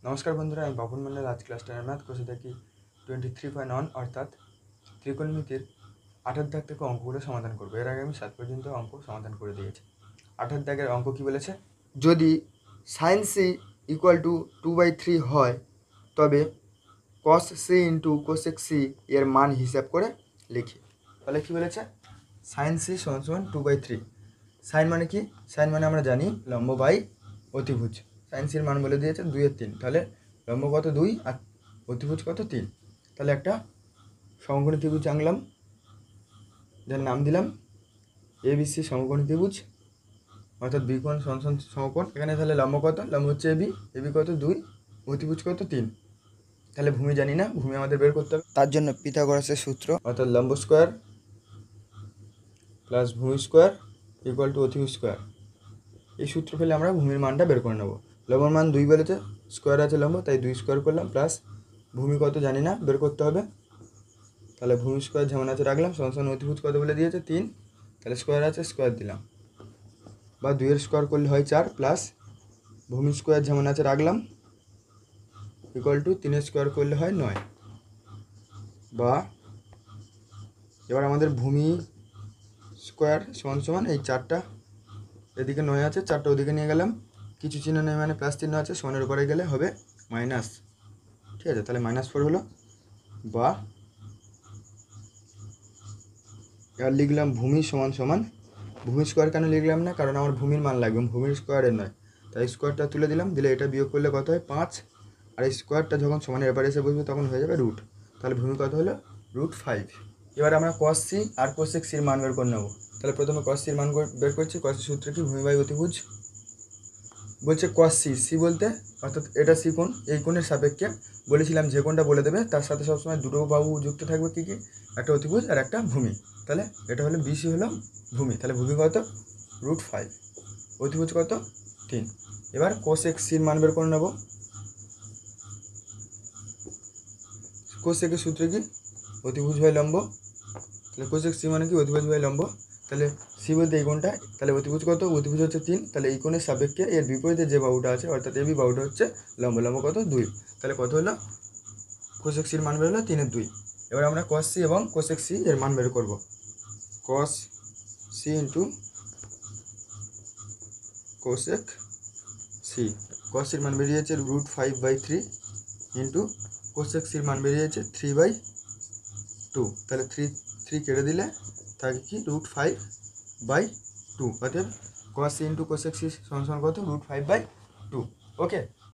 নমস্কার বন্ধুরা, আমি বাবুল মন্ডল। আজ ক্লাস 10 ম্যাথ কোর্সে থাকি 23.1 অর্থাৎ ত্রিকোণমিতির 8 দাগ থেকে অঙ্কগুলো সমাধান করবো। এর আগে আমি 7 পর্যন্ত অঙ্ক সমাধান করে দিয়েছি। 8 দাগের অঙ্ক কি বলেছে, যদি সাইন সি ইকুয়াল টু 2/3 হয় তবে cos C into cosec C এর মান হিসাব করে লিখি। তাহলে কি বলেছে, সাইন সি সমান 2/3। সাইন মানে কি? সাইন মানে আমরা জানি লম্ব বাই অতিভুজ। সাইন সির মান বলে দিয়েছে 2/3। তাহলে লম্ব কত 2 আর অতিভুজ কত 3। তাহলে একটা সমকোণী ত্রিভুজ আঁকলাম, যার নাম দিলাম ABC সমকোণী ত্রিভুজ, অর্থাৎ বিকোণ সমান সমকোণ। এখানে তাহলে লম্ব কত? লম্ব হচ্ছে এবি, এবি কত 2, অতিভুজ কত 3। তাহলে ভূমি জানি না, ভূমি আমাদের বের করতে হবে। তার জন্য পিথাগোরাসের সূত্র, অর্থাৎ লম্ব স্কোয়ার প্লাস ভূমি স্কোয়ার ইকুয়াল টু অতিভুজ স্কোয়ার। এই সূত্র ফেলে আমরা ভূমির মানটা বের করে নেব। লম্বর মান 2 বলেছে, স্কোয়ার আছে লম্ব, তাই 2 স্কোয়ার করলাম, প্লাস ভূমি কত জানি না, বের করতে হবে। তাহলে ভূমি স্কোয়ার যেমন আছে রাখলাম, সমান অতিভুজ কত বলে দিয়েছে 3, তাহলে স্কোয়ার আছে স্কোয়ার দিলাম, বা 2 স্কোয়ার করলে হয় 4, প্লাস ভূমি স্কোয়ার যেমন আছে রাখলাম ইকুয়াল টু 3 স্কোয়ার করলে হয় 9। বা এবার আমাদের ভূমি স্কোয়ার সমান এই 4টা এদিকে 9 আছে, 4টা ওদিকে নিয়ে গেলাম, কিছু চিহ্ন নেই মানে প্লাস চিহ্ন আছে, সমানের উপরে গেলে হবে মাইনাস। ঠিক আছে, তাহলে -4 হলো। বা এবার লিখলাম ভূমি সমান ভূমি স্কোয়ার কেন লিখলাম না, কারণ আমার ভূমির মান লাগবে, ভূমির স্কোয়ারের নয়। তাই স্কোয়ারটা তুলে দিলাম, দিলে এটা বিয়োগ করলে কত হয় 5, আর এই স্কোয়ারটা যখন সমানের এপারে এসে বসবে তখন হয়ে যাবে রুট। তাহলে ভূমি কত হলো √5। এবার আমরা কস সি আর কোসেক সির মান বের করে নেবো। তাহলে প্রথমে কস সির মান বের করছি। কস সূত্র কি? ভূমি বাই অতিভুজ। বলছে কস সি, সি বলতে অর্থাৎ এটা সি কোণ, এই কোণের সাপেক্ষে বলেছিলাম যে কোণটা বলে দেবে তার সাথে সবসময় দুটো বাহু যুক্ত থাকবে। কী কী? একটা অতিভুজ আর একটা ভূমি। তাহলে এটা হলো বিসি হলো ভূমি, তাহলে ভূমি কত √5, অতিভুজ কত 3। এবার কোসেক সির মান বের করে নেব। কোসেকের সূত্র কি? অতিভুজ বাই লম্ব। তাহলে কোসেক সি মানে কি? অতিভুজ বাই লম্ব। তাহলে সি বলতে এই কোণটা, তাহলে অতিভুজ কত? অতিভুজ হচ্ছে 3, তাহলে এই কোণের সাপেক্ষে এর বিপরীতে যে বাহুটা আছে অর্থাৎ এবি বাহুটা হচ্ছে লম্ব। লম্ব কত 2, তাহলে কত হলো কোসেক সির মান বের হলো 3/2। এবার আমরা কস সি এবং কোসেক সি এর মান বের করব। Cos C into cosec C. Cos সির মান বেরিয়েছে √5/3 ইন্টু কোসেক সির মান বেরিয়েছে 3/2। তাহলে 3 কেটে দিলে থাকে কি √5/2। অতএব cos C into cosec C সমান কত? √5/2। ওকে।